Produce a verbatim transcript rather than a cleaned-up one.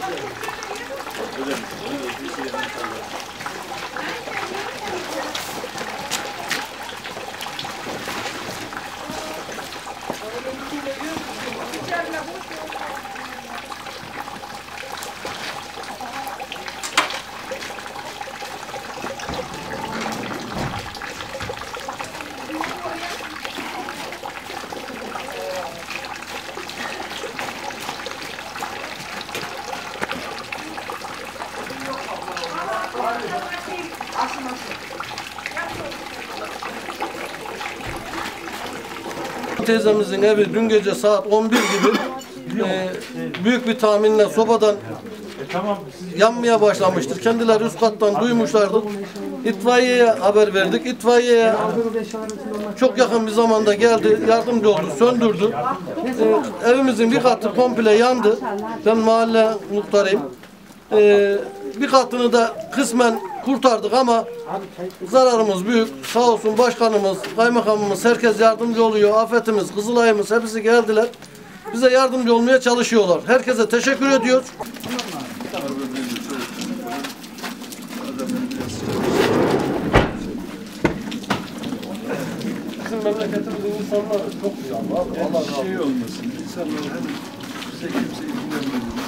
Teyzemizin evi dün gece saat on bir gibi e, büyük bir tahminle sobadan yanmaya başlamıştır. Kendileri üst kattan duymuşlardı. İtfaiyeye haber verdik. İtfaiyeye çok yakın bir zamanda geldi, yardımcı oldu, söndürdü. E, evimizin bir katı komple yandı. Ben mahalle muhtarıyım. E, bir katını da kısmen kurtardık ama zararımız büyük. Sağ olsun başkanımız, kaymakamımız, herkes yardımcı oluyor. Afetimiz, Kızılay'ımız hepsi geldiler. Bize yardımcı olmaya çalışıyorlar. Herkese teşekkür ediyoruz. Bizim memleketimizin insanları çok iyi ama Allah razı olsun. Şey olmasın. İnsanlar hani bize kimse ilgilenmedi.